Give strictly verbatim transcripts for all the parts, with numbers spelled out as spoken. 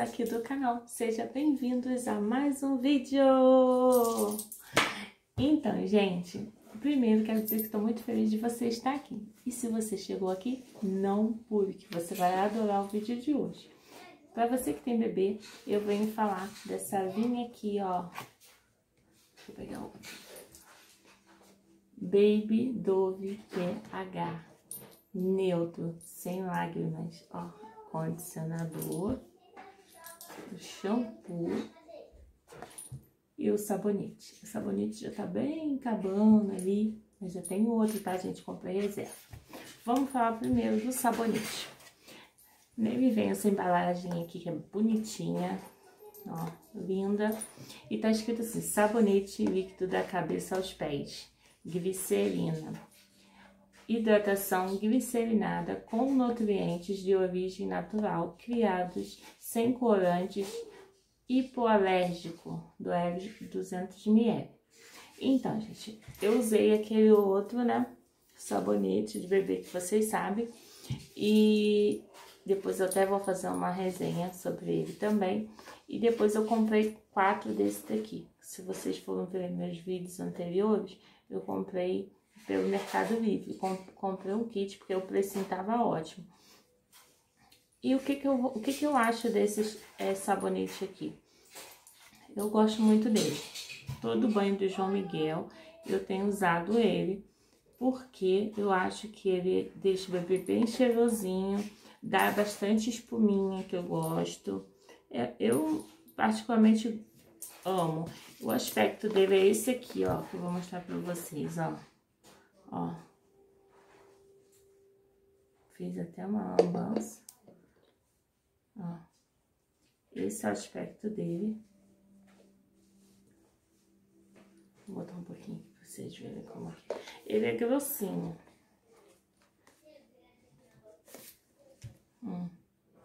aqui do canal. Sejam bem-vindos a mais um vídeo! Então, gente, primeiro quero dizer que estou muito feliz de você estar aqui. E se você chegou aqui, não pule, que você vai adorar o vídeo de hoje. Para você que tem bebê, eu venho falar dessa vinha aqui, ó. Deixa eu pegar outra. Baby Dove P H. Neutro, sem lágrimas, ó. Condicionador, o shampoo e o sabonete. O sabonete já tá bem acabando ali, mas já tem outro, tá, gente? Comprei reserva. Vamos falar primeiro do sabonete. Nele vem essa embalagem aqui que é bonitinha, ó, linda. E tá escrito assim, sabonete líquido da cabeça aos pés, glicerina. Hidratação glicerinada com nutrientes de origem natural, criados sem corantes, hipoalérgico, do duzentos mililitros. Então, gente, eu usei aquele outro, né, sabonete de bebê que vocês sabem, e depois eu até vou fazer uma resenha sobre ele também. E depois eu comprei quatro desse daqui. Se vocês foram ver meus vídeos anteriores, eu comprei pelo Mercado Livre. Comprei um kit porque o precinho tava ótimo. E o que que eu, o que que eu acho desse é, sabonete aqui? Eu gosto muito dele. Todo banho do João Miguel eu tenho usado ele, porque eu acho que ele deixa o bebê bem cheirosinho, dá bastante espuminha, que eu gosto. Eu particularmente amo. O aspecto dele é esse aqui, ó, que eu vou mostrar pra vocês, ó. Ó, fiz até uma lambança, ó, esse é o aspecto dele. Vou botar um pouquinho aqui pra vocês verem como é. Ele é grossinho. Hum.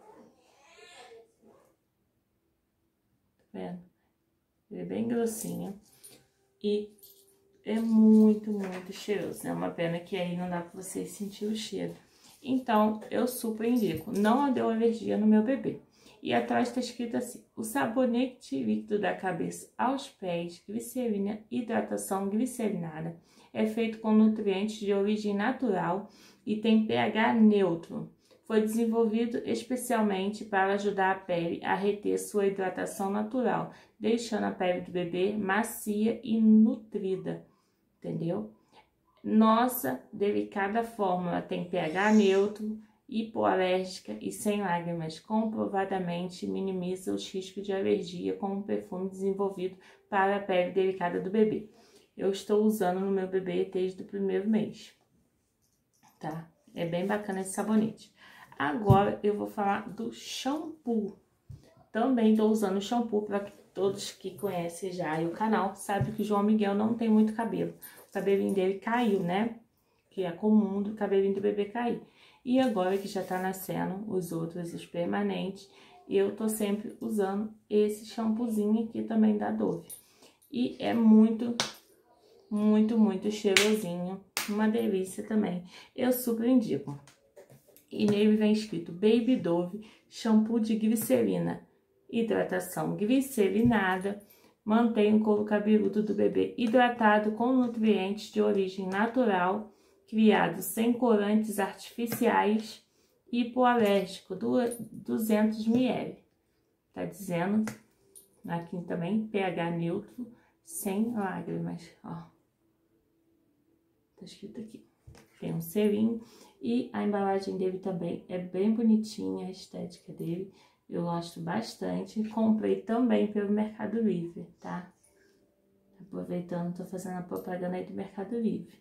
Tá vendo? Ele é bem grossinho e é muito, muito cheiroso. É uma pena que aí não dá pra vocês sentir o cheiro. Então, eu super indico. Não deu alergia no meu bebê. E atrás tá escrito assim, o sabonete líquido da cabeça aos pés, glicerina, hidratação glicerinada. É feito com nutrientes de origem natural e tem pH neutro. Foi desenvolvido especialmente para ajudar a pele a reter sua hidratação natural, deixando a pele do bebê macia e nutrida. Entendeu? Nossa delicada fórmula tem pH neutro, hipoalérgica e sem lágrimas. Comprovadamente minimiza os riscos de alergia com um perfume desenvolvido para a pele delicada do bebê. Eu estou usando no meu bebê desde o primeiro mês, tá? É bem bacana esse sabonete. Agora eu vou falar do shampoo. Também estou usando o shampoo para todos que conhecem já o canal, sabem que o João Miguel não tem muito cabelo. O cabelinho dele caiu, né? Que é comum do cabelinho do bebê cair. E agora que já tá nascendo os outros, os permanentes, eu tô sempre usando esse shampoozinho aqui também da Dove. E é muito, muito, muito cheirosinho. Uma delícia também. Eu super indico. E nele vem escrito Baby Dove shampoo de glicerina. Hidratação glicerinada, mantém o couro cabeludo do bebê hidratado com nutrientes de origem natural, criados sem corantes artificiais, hipoalérgico, duzentos mililitros. Tá dizendo aqui também, pH neutro, sem lágrimas, ó. Tá escrito aqui. Tem um selinho e a embalagem dele também é bem bonitinha, a estética dele. Eu gosto bastante. Comprei também pelo Mercado Livre, tá? Aproveitando, tô fazendo a propaganda aí do Mercado Livre.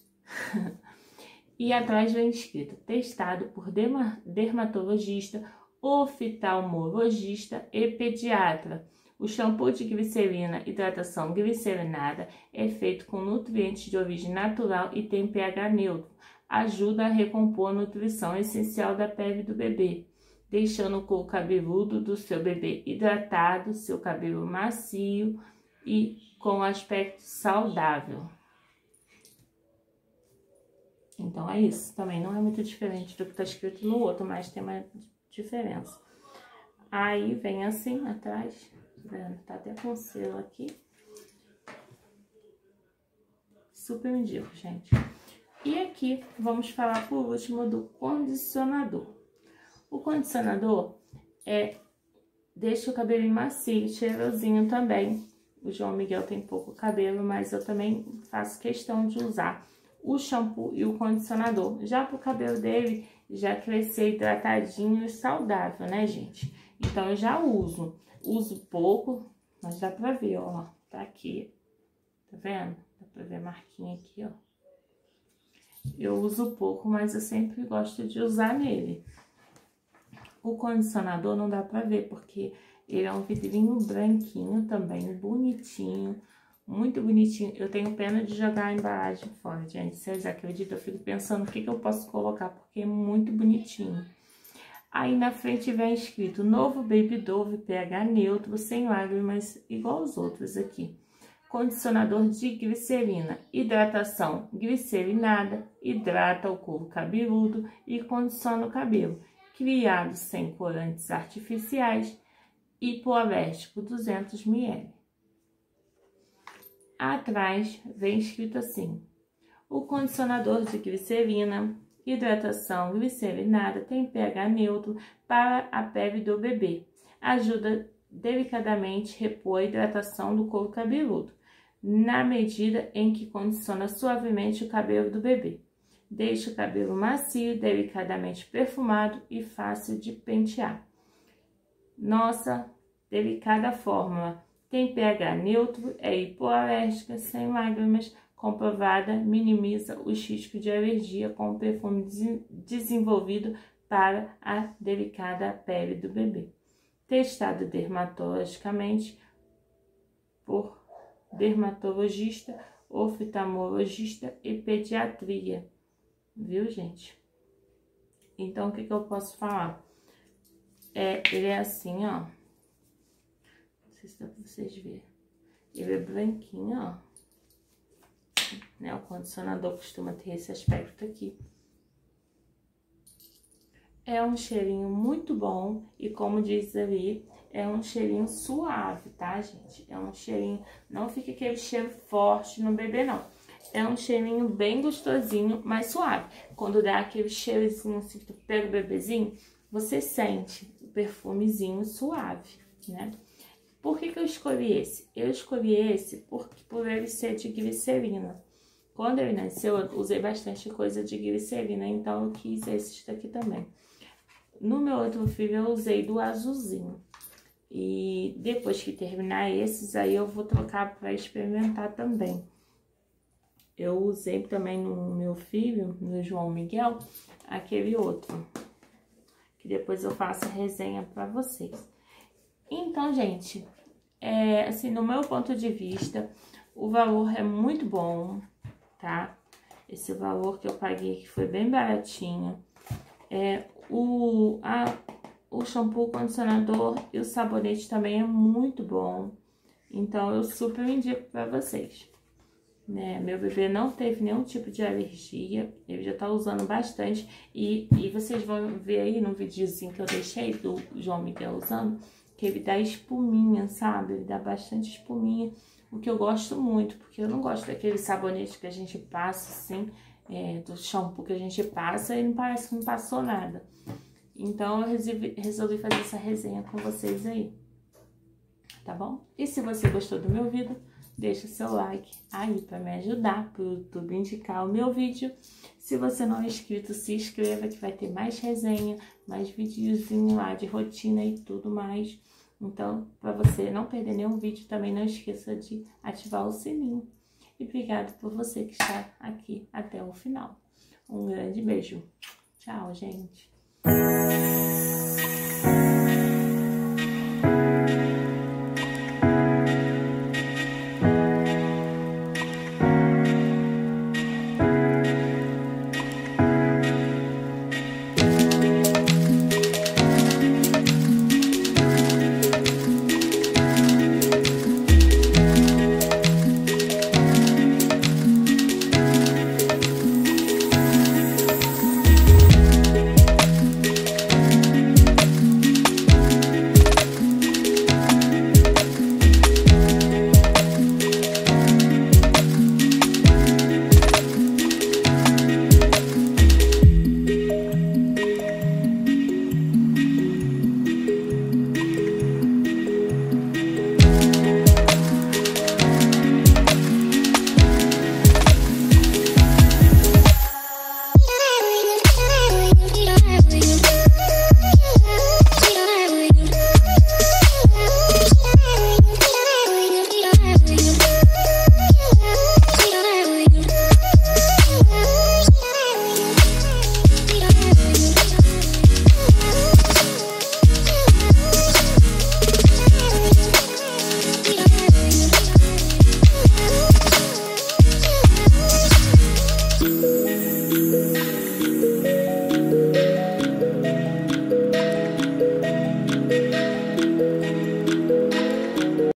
E atrás vem escrito, testado por dermatologista, oftalmologista e pediatra. O shampoo de glicerina, hidratação glicerinada, é feito com nutrientes de origem natural e tem pH neutro. Ajuda a recompor a nutrição essencial da pele do bebê, deixando o couro cabeludo do seu bebê hidratado, seu cabelo macio e com aspecto saudável. Então é isso, também não é muito diferente do que está escrito no outro, mas tem uma diferença. Aí, vem assim, atrás, tá vendo? Tá até com selo aqui. Super indico, gente. E aqui, vamos falar por último do condicionador. O condicionador é, deixa o cabelinho macio, cheirosinho também. O João Miguel tem pouco cabelo, mas eu também faço questão de usar o shampoo e o condicionador. Já pro cabelo dele, já crescer hidratadinho e saudável, né, gente? Então, eu já uso. Uso pouco, mas dá pra ver, ó. Tá aqui. Tá vendo? Dá pra ver a marquinha aqui, ó. Eu uso pouco, mas eu sempre gosto de usar nele. O condicionador não dá pra ver, porque ele é um vidrinho branquinho também, bonitinho, muito bonitinho. Eu tenho pena de jogar a embalagem fora, gente. Vocês acreditam? Eu fico pensando o que, que eu posso colocar, porque é muito bonitinho. Aí na frente vem escrito Novo Baby Dove pH neutro, sem lágrimas, igual os outros aqui. Condicionador de glicerina, hidratação glicerinada, hidrata o couro cabeludo e condiciona o cabelo. Criado sem corantes artificiais, hipoalérgico duzentos mililitros. Atrás vem escrito assim: o condicionador de glicerina, hidratação glicerinada, tem pH neutro para a pele do bebê. Ajuda delicadamente a repor a hidratação do couro cabeludo, na medida em que condiciona suavemente o cabelo do bebê. Deixa o cabelo macio, delicadamente perfumado e fácil de pentear. Nossa delicada fórmula tem pH neutro, é hipoalérgica, sem lágrimas, comprovada, minimiza os riscos de alergia com o perfume desenvolvido para a delicada pele do bebê. Testado dermatologicamente por dermatologista, oftalmologista e pediatria. Viu, gente? Então, o que que eu posso falar? É, ele é assim, ó. Não sei se dá pra vocês verem. Ele é branquinho, ó. Né? O condicionador costuma ter esse aspecto aqui. É um cheirinho muito bom e, como diz ali, é um cheirinho suave, tá, gente? É um cheirinho... Não fica aquele cheiro forte no bebê, não. É um cheirinho bem gostosinho, mas suave. Quando dá aquele cheirozinho assim, que tu pega o bebezinho, você sente o perfumezinho suave, né? Por que que eu escolhi esse? Eu escolhi esse porque, por ele ser de glicerina. Quando ele nasceu, eu usei bastante coisa de glicerina, então eu quis esses daqui também. No meu outro filho, eu usei do azulzinho. E depois que terminar esses, aí eu vou trocar para experimentar também. Eu usei também no meu filho, no João Miguel, aquele outro. Que depois eu faço a resenha para vocês. Então, gente, é, assim, no meu ponto de vista, o valor é muito bom, tá? Esse valor que eu paguei que foi bem baratinho. É, o, a, o shampoo, o condicionador e o sabonete também é muito bom. Então, eu super indico para vocês. Né? Meu bebê não teve nenhum tipo de alergia, ele já tá usando bastante. E, e vocês vão ver aí no videozinho que eu deixei do João Miguel usando, que ele dá espuminha, sabe? Ele dá bastante espuminha, o que eu gosto muito, porque eu não gosto daquele sabonete que a gente passa assim, é, do shampoo que a gente passa e não parece que não passou nada. Então, eu resolvi, resolvi fazer essa resenha com vocês aí, tá bom? E se você gostou do meu vídeo, deixa seu like aí para me ajudar, para o YouTube indicar o meu vídeo. Se você não é inscrito, se inscreva que vai ter mais resenha, mais videozinho lá de rotina e tudo mais. Então, para você não perder nenhum vídeo, também não esqueça de ativar o sininho. E obrigado por você que está aqui até o final. Um grande beijo. Tchau, gente.